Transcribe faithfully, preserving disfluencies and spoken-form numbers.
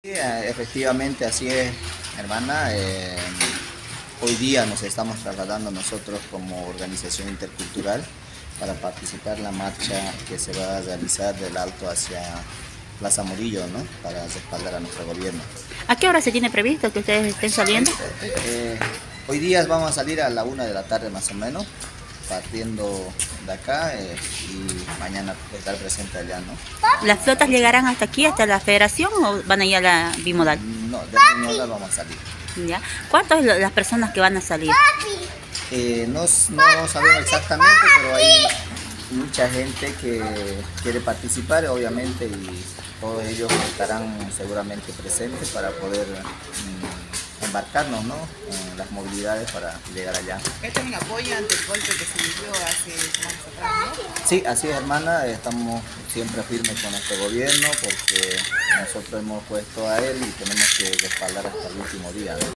Sí, eh, efectivamente, así es, hermana. Eh, hoy día nos estamos trasladando nosotros como organización intercultural para participar en la marcha que se va a realizar del Alto hacia Plaza Murillo, ¿no? Para respaldar a nuestro gobierno. ¿A qué hora se tiene previsto que ustedes estén saliendo? Eh, hoy día vamos a salir a la una de la tarde más o menos, partiendo de acá eh, y mañana estar presente allá, ¿no? ¿Las flotas llegarán hasta aquí, hasta la federación, o van a ir a la bimodal? No, de Piñola vamos a salir. ¿Ya? ¿Cuántas son las personas que van a salir? Eh, no, no sabemos exactamente, pero hay mucha gente que quiere participar, obviamente, y todos ellos estarán seguramente presentes para poder mm, embarcarnos, ¿no? En las movilidades para llegar allá. Este es un apoyo ante el golpe que se vivió hace semanas atrás, ¿no? Sí, así es, hermana, estamos siempre firmes con nuestro gobierno porque nosotros hemos puesto a él y tenemos que respaldar hasta el último día, ¿no?